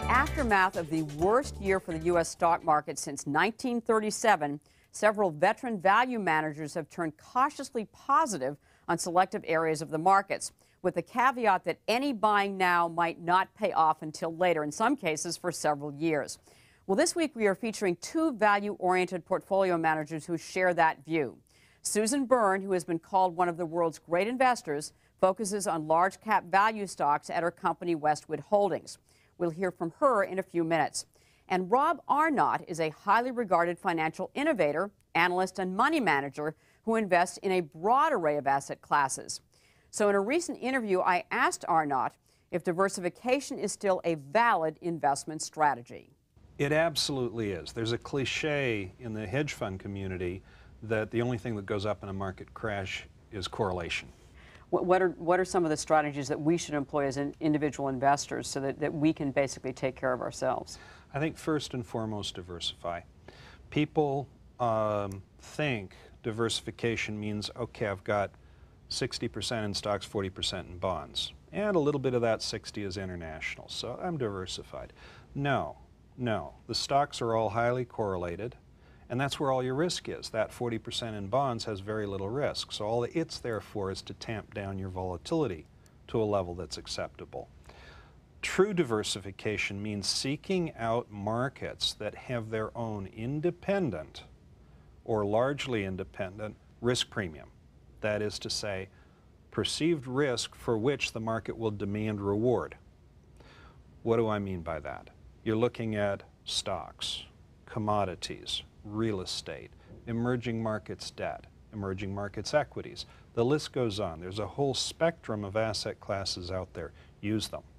aftermath of the worst year for the U.S. stock market since 1937, several veteran value managers have turned cautiously positive on selective areas of the markets, with the caveat that any buying now might not pay off until later, in some cases for several years. Well, this week we are featuring two value-oriented portfolio managers who share that view. Susan Byrne, who has been called one of the world's great investors, focuses on large-cap value stocks at her company Westwood Holdings. We'll hear from her in a few minutes. And Rob Arnott is a highly regarded financial innovator, analyst, and money manager who invests in a broad array of asset classes. So in a recent interview, I asked Arnott if diversification is still a valid investment strategy. It absolutely is. There's a cliche in the hedge fund community that the only thing that goes up in a market crash is correlation. What are some of the strategies that we should employ as individual investors so that we can basically take care of ourselves? I think first and foremost, diversify. People think diversification means, okay, I've got 60% in stocks, 40% in bonds, and a little bit of that 60 is international, so I'm diversified. No, the stocks are all highly correlated, and that's where all your risk is. That 40% in bonds has very little risk, so all it's there for is to tamp down your volatility to a level that's acceptable. True diversification means seeking out markets that have their own independent or largely independent risk premium. That is to say, perceived risk for which the market will demand reward. What do I mean by that? You're looking at stocks, commodities, real estate, emerging markets debt, emerging markets equities. The list goes on. There's a whole spectrum of asset classes out there. Use them.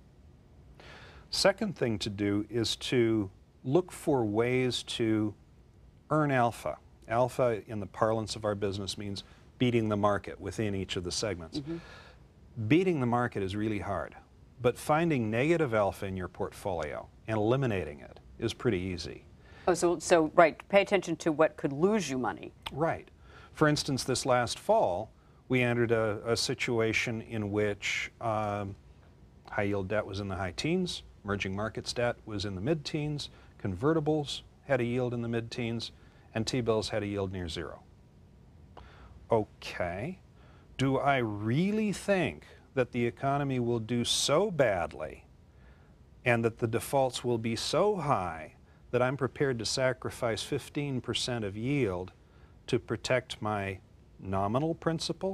Second thing to do is to look for ways to earn alpha. Alpha, in the parlance of our business, means beating the market within each of the segments. Beating the market is really hard, but finding negative alpha in your portfolio and eliminating it is pretty easy. Oh, so right, pay attention to what could lose you money. Right. For instance, this last fall, we entered a situation in which high-yield debt was in the high teens, emerging markets debt was in the mid-teens, convertibles had a yield in the mid-teens, and T-bills had a yield near zero. Okay, do I really think that the economy will do so badly and that the defaults will be so high that I'm prepared to sacrifice 15% of yield to protect my nominal principal?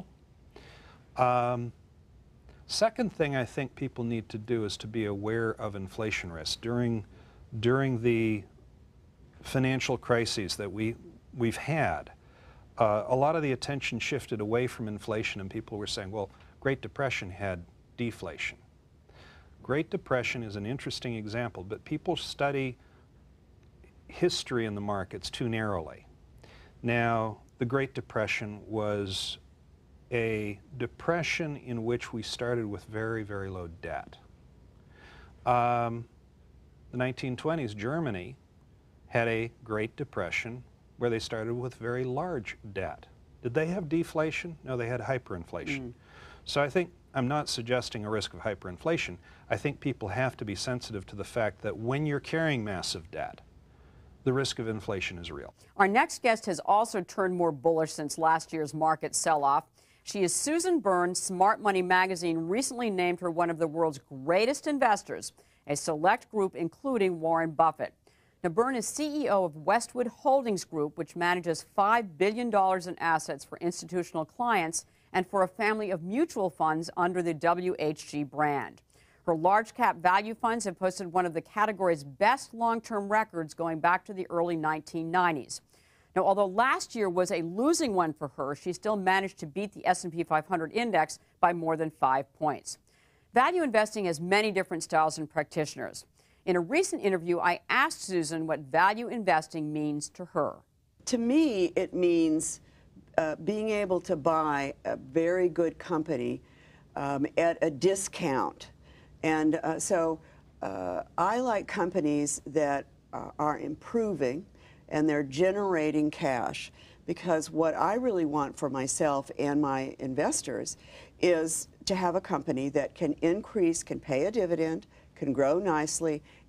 Second thing I think people need to do is to be aware of inflation risk. During the financial crises that we've had, a lot of the attention shifted away from inflation, and people were saying, well, Great Depression had deflation. Great Depression is an interesting example, but people study history in the markets too narrowly. Now, the Great Depression was a depression in which we started with very, very low debt. The 1920s, Germany had a Great Depression where they started with very large debt. Did they have deflation? No, they had hyperinflation. So I think I'm not suggesting a risk of hyperinflation. I think people have to be sensitive to the fact that when you're carrying massive debt, the risk of inflation is real. Our next guest has also turned more bullish since last year's market sell-off. She is Susan Byrne. Smart Money magazine recently named her one of the world's greatest investors, a select group including Warren Buffett. Now, Byrne is CEO of Westwood Holdings Group, which manages $5 billion in assets for institutional clients and for a family of mutual funds under the WHG brand. Her large-cap value funds have posted one of the category's best long-term records going back to the early 1990s. Now, although last year was a losing one for her, she still managed to beat the S&P 500 index by more than 5 points. Value investing has many different styles and practitioners. In a recent interview, I asked Susan what value investing means to her. To me, it means being able to buy a very good company at a discount. And so I like companies that are improving and they're generating cash, because what I really want for myself and my investors is to have a company that can increase, can pay a dividend, can grow nicely,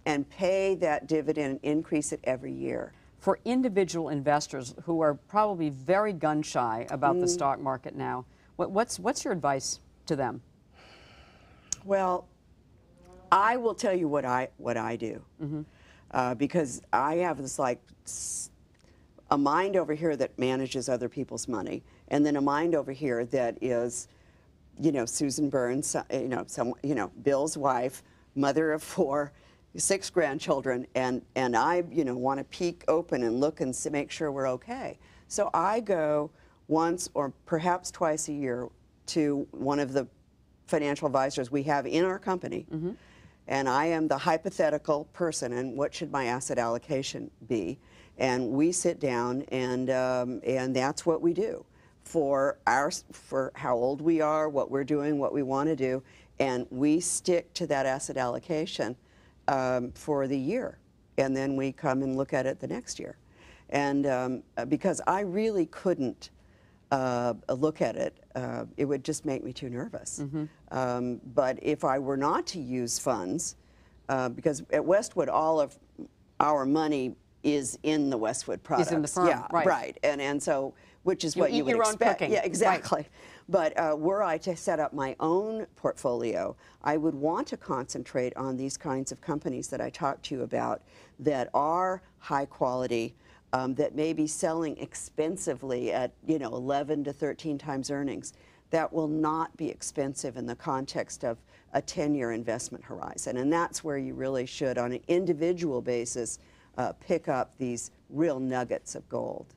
and pay that dividend and increase it every year. For individual investors who are probably very gun shy about the stock market now, what's your advice to them? Well, I will tell you what I do, because I have this like a mind over here that manages other people's money, and then a mind over here that is, you know, Susan Byrne, Bill's wife, mother of 4, 6 grandchildren, and I, want to peek open and look and make sure we're okay. So I go once or perhaps twice a year to one of the financial advisors we have in our company, and I am the hypothetical person, and what should my asset allocation be? And we sit down, and that's what we do for how old we are, what we're doing, what we want to do, and we stick to that asset allocation for the year, and then we come and look at it the next year. And because I really couldn't look at it, it would just make me too nervous. But if I were not to use funds, because at Westwood all of our money is in the Westwood products. Is in the firm, yeah, right. And so, which is what you would eat your own expect. cooking. Yeah, exactly. Right. But were I to set up my own portfolio, I would want to concentrate on these kinds of companies that I talked to you about that are high quality, that may be selling expensively at 11 to 13 times earnings. That will not be expensive in the context of a 10-year investment horizon. And that's where you really should, on an individual basis, pick up these real nuggets of gold.